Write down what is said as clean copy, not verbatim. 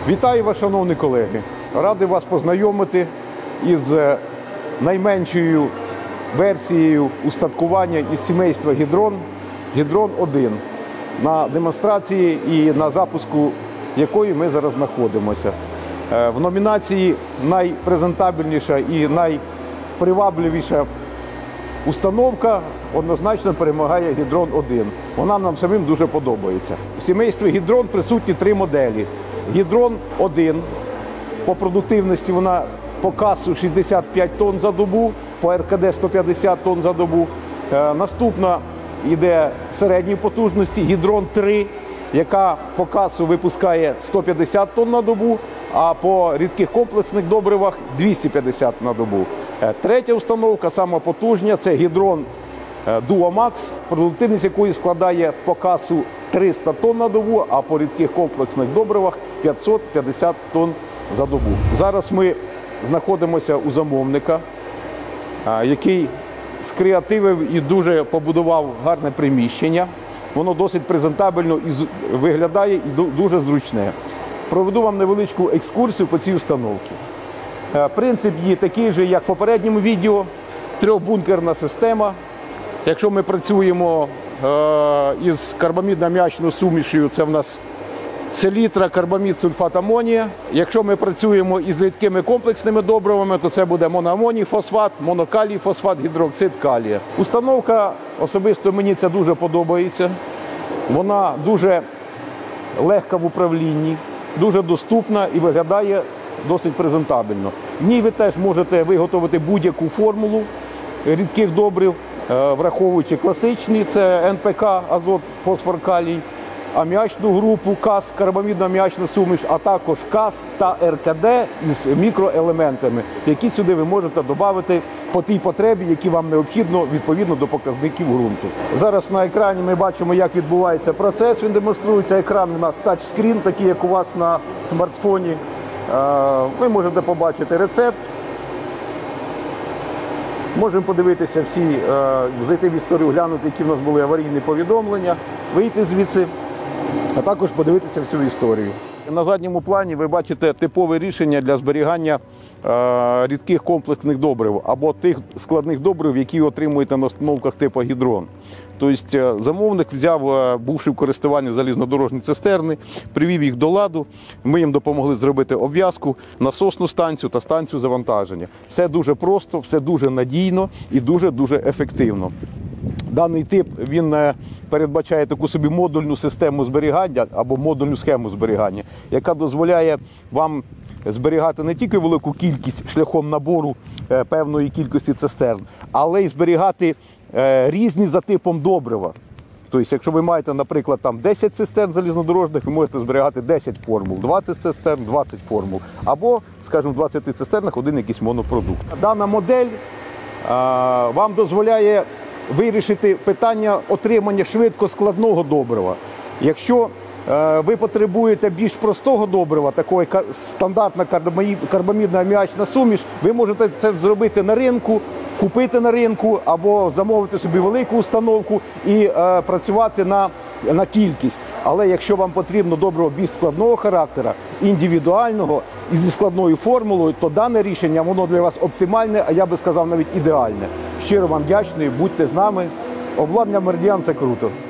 Вітаю вас, шановні колеги! Радий вас познайомити із найменшою версією устаткування із сімейства Гідрон, Гідрон-1, на демонстрації і на запуску якої ми зараз знаходимося. В номінації найпрезентабельніша і найпривабливіша установка однозначно перемагає Гідрон-1. Вона нам самим дуже подобається. В сімействі Гідрон присутні три моделі. Гідрон-1, по продуктивності вона по КАСу 65 тонн за добу, по РКД 150 тонн за добу. Наступна йде середньої потужності Гідрон-3, яка по КАСу випускає 150 тонн на добу, а по рідких комплексних добривах 250 на добу. Третя установка, сама потужна, це Гідрон Дуомакс, продуктивність якої складає по КАСу 300 тонн на добу, а по рідких комплексних добривах 550 тонн за добу. Зараз ми знаходимося у замовника, який скреативив і дуже побудував гарне приміщення. Воно досить презентабельно виглядає і дуже зручне. Проведу вам невеличку екскурсію по цій установці. Принцип її такий же, як в попередньому відео. Трьохбункерна система. Якщо ми працюємо із карбамідно-аміачною сумішю, це в нас селітра, карбамід, сульфат амонія. Якщо ми працюємо із рідкими комплексними добривами, то це буде моноамоній фосфат, монокалій фосфат, гідроксид калія. Установка, особисто мені це дуже подобається. Вона дуже легка в управлінні, дуже доступна і виглядає досить презентабельно. В ній ви теж можете виготовити будь-яку формулу рідких добрив, враховуючи класичні, це НПК, азот, фосфор, калій, аміачну групу, КАС, карбамідно-аміачна суміш, а також КАС та РКД із мікроелементами, які сюди ви можете додати по тій потребі, які вам необхідно відповідно до показників ґрунту. Зараз на екрані ми бачимо, як відбувається процес. Він демонструється. Екран у нас тачскрін, такий, як у вас на смартфоні. Ви можете побачити рецепт. Можемо подивитися всі, зайти в історію, глянути, які в нас були аварійні повідомлення, вийти звідси, а також подивитися всю історію. На задньому плані ви бачите типове рішення для зберігання рідких комплексних добрив або тих складних добрив, які отримуєте на установках типу Гідрон. Тобто замовник взяв, бувши в користуванні залізнодорожні цистерни, привів їх до ладу, ми їм допомогли зробити обв'язку, насосну станцію та станцію завантаження. Все дуже просто, все дуже надійно і дуже-дуже ефективно. Даний тип, він передбачає таку собі модульну систему зберігання або модульну схему зберігання, яка дозволяє вам зберігати не тільки велику кількість шляхом набору певної кількості цистерн, але й зберігати різні за типом добрива. Тобто, якщо ви маєте, наприклад, там 10 цистерн залізнодорожних, ви можете зберігати 10 формул, 20 цистерн, 20 формул, або, скажімо, в 20 цистернах один якийсь монопродукт. Дана модель вам дозволяє вирішити питання отримання швидко складного добрива. Якщо ви потребуєте більш простого добрива, такого як стандартна карбамідно-аміачна суміш, ви можете це зробити на ринку, купити на ринку або замовити собі велику установку і працювати на кількість. Але якщо вам потрібно добриво більш складного характеру, індивідуального і зі складною формулою, то дане рішення, воно для вас оптимальне, а я би сказав навіть ідеальне. Щиро вам вдячний, будьте з нами. Обладнання Меридіан – це круто.